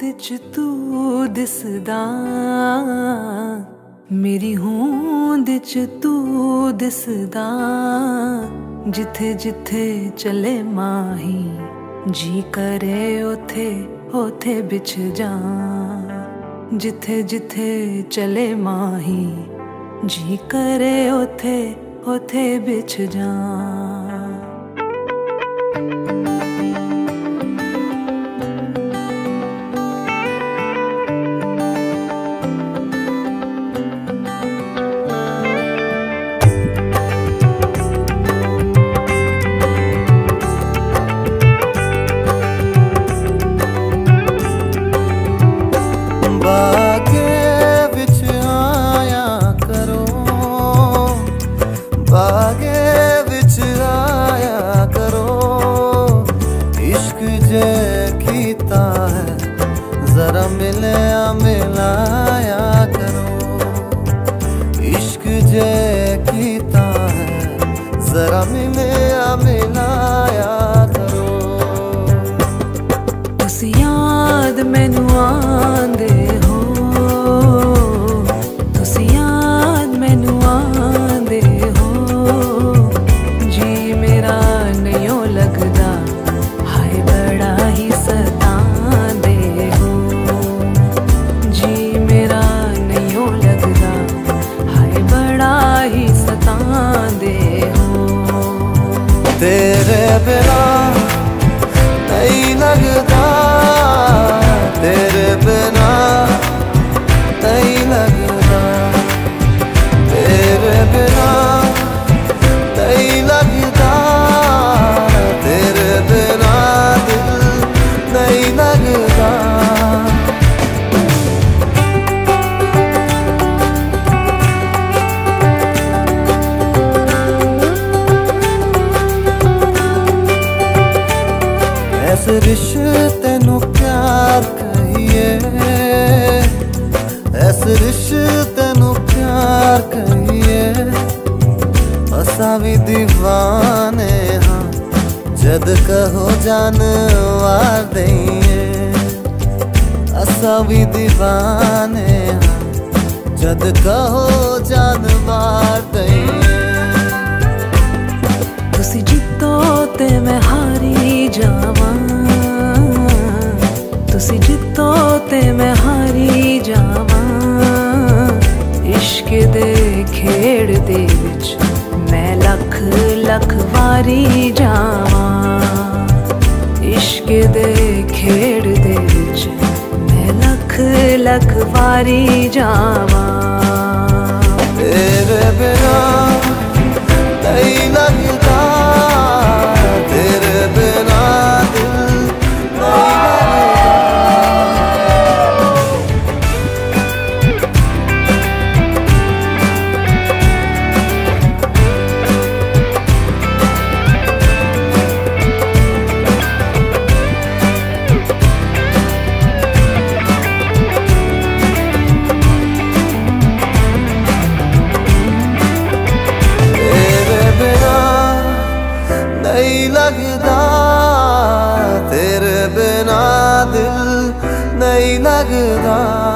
च तू दिसदा, मेरी होंद च तू दिसदा। जिथे जिथे चले माही, जी करे ओथे ओथे बिछ जा। जिथे जिथे चले माही, जी करे ओथे ओथे बिछ जा। बागे विच आया करो, बागे विच आया करो। इश्क जे कीता है जरा मिलया मिलाया करो। इश्क जे कीता है जरा मिलया मिलाया करो। तुसी याद मैनू आंदे हो, तुसी याद मैनू आंदे हो। जी मेरा नहीं लगदा, हाय बड़ा ही सतांदे हो। जी मेरा नहीं लगदा, हाय बड़ा ही सतांदे हो। तेरे बिना नहीं लगदा, तेरे बिना नहीं लगदा। तेरे बिना नहीं लगदा, तेरे बिना दिल नहीं लगदा। ऐसे रिश्ते नू प्यार कहिए, ऐसे रिश्ते नू प्यार कहिए। असा भी दीवाने हाँ, जद कहो जान वार दईए। असा भी दीवाने हाँ, जद कहो जान वार दईए। तुसी जितो ते मैं हारी जावां, तुसी जितो ते मैं हारी जावां। इश्क दे खेड़ दे विच मैं लख लख वारी जावां। इश्क दे खेड़ दे विच मैं लख लख वारी जावां। तेरे बिना नहीं लगदा, तेरे बिना दिल नहीं लगदा, तेरे बिना दिल नहीं लगदा।